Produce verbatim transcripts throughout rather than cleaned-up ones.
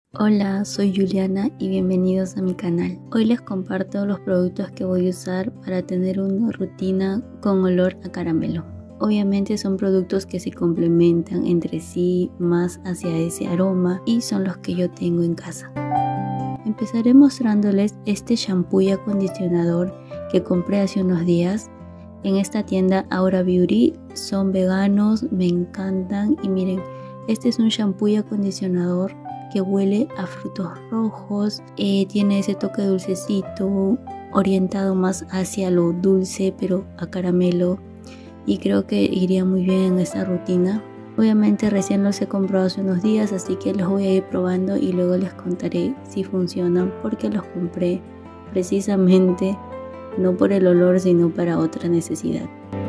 Hola, soy Juliana y bienvenidos a mi canal. Hoy les comparto los productos que voy a usar para tener una rutina con olor a caramelo. Obviamente son productos que se complementan entre sí más hacia ese aroma y son los que yo tengo en casa. Empezaré mostrándoles este shampoo y acondicionador que compré hace unos días en esta tienda Aura Beauty. Son veganos, me encantan y miren, este es un shampoo y acondicionador que huele a frutos rojos, eh, tiene ese toque dulcecito, orientado más hacia lo dulce pero a caramelo, y creo que iría muy bien en esta rutina. Obviamente recién los he comprado hace unos días, así que los voy a ir probando y luego les contaré si funcionan, porque los compré precisamente no por el olor sino para otra necesidad.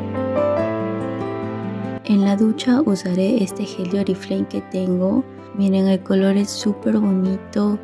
En la ducha usaré este gel de Oriflame que tengo. Miren, el color es súper bonito,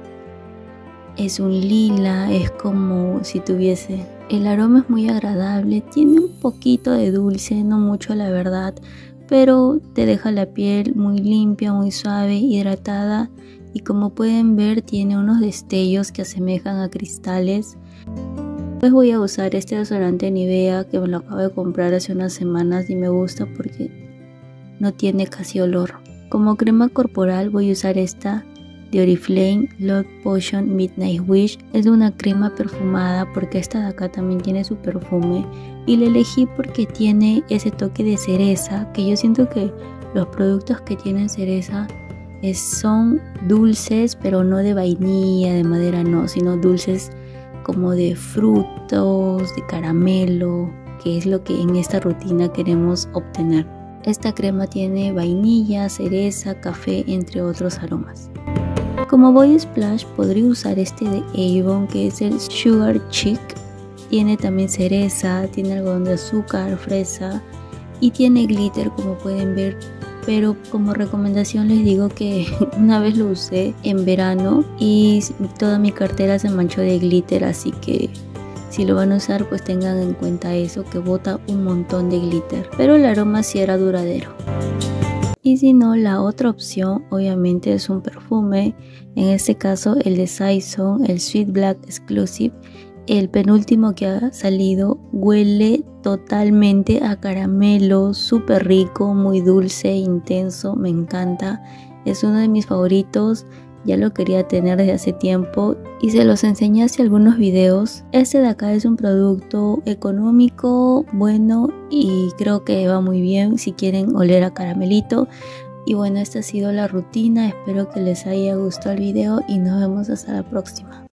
es un lila, es como si tuviese... El aroma es muy agradable, tiene un poquito de dulce, no mucho la verdad, pero te deja la piel muy limpia, muy suave, hidratada, y como pueden ver tiene unos destellos que asemejan a cristales. Pues voy a usar este desodorante Nivea que me lo acabo de comprar hace unas semanas y me gusta porque no tiene casi olor. Como crema corporal voy a usar esta de Oriflame Love Potion Midnight Wish. Es una crema perfumada porque esta de acá también tiene su perfume y la elegí porque tiene ese toque de cereza, que yo siento que los productos que tienen cereza es, son dulces, pero no de vainilla, de madera no, sino dulces como de frutos, de caramelo, que es lo que en esta rutina queremos obtener. Esta crema tiene vainilla, cereza, café, entre otros aromas. Como body splash podría usar este de Avon, que es el Sugar Chic. Tiene también cereza, tiene algodón de azúcar, fresa y tiene glitter, como pueden ver. Pero como recomendación les digo que una vez lo usé en verano y toda mi cartera se manchó de glitter, así que si lo van a usar pues tengan en cuenta eso, que bota un montón de glitter, pero el aroma sí era duradero. Y si no, la otra opción obviamente es un perfume, en este caso el de Saison, el Sweet Black Exclusive, el penúltimo que ha salido. Huele totalmente a caramelo, súper rico, muy dulce, intenso, me encanta, es uno de mis favoritos. Ya lo quería tener desde hace tiempo y se los enseñé hace algunos videos. Este de acá es un producto económico, bueno, y creo que va muy bien si quieren oler a caramelito. Y bueno, esta ha sido la rutina, espero que les haya gustado el video y nos vemos hasta la próxima.